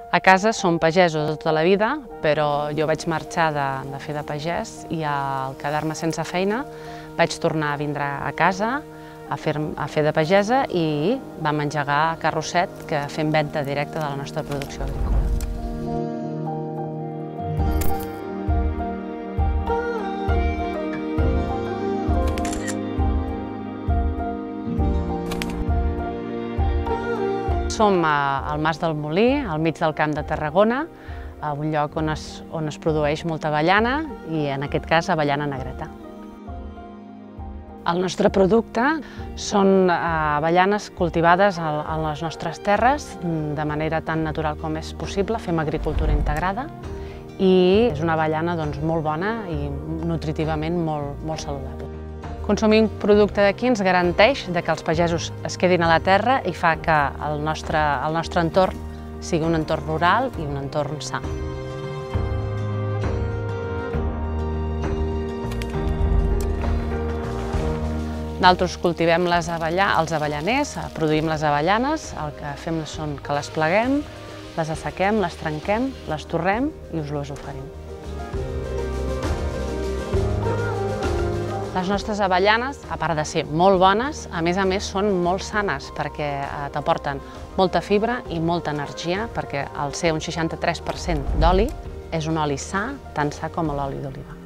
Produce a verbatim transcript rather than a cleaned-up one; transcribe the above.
A casa som pagesos de tota la vida, però jo vaig marxar de, de fer de pagès i al quedar-me sense feina vaig tornar a vindre a casa a fer, a fer de pagesa i vam engegar Carrosset, que fem venda directa de la nostra producció agrícola. Som al Mas del Molí, al mig del Camp de Tarragona, a un lloc on es, on es produeix molta avellana i, en aquest cas, avellana negreta. El nostre producte són avellanes cultivades a les nostres terres de manera tan natural com és possible. Fem agricultura integrada i és una avellana doncs, molt bona i nutritivament molt, molt saludable. Consumir un producte d'aquí ens garanteix que els pagesos es quedin a la terra i fa que el nostre, el nostre entorn sigui un entorn rural i un entorn sa. Nosaltres cultivem les avellà, els avellaners, produïm les avellanes, el que fem són que les pleguem, les assequem, les trenquem, les torrem i us les oferim. Les nostres avellanes, a part de ser molt bones, a més a més són molt sanes perquè t'aporten molta fibra i molta energia, perquè al ser un seixanta-tres per cent d'oli és un oli sa, tan sa com l'oli d'oliva.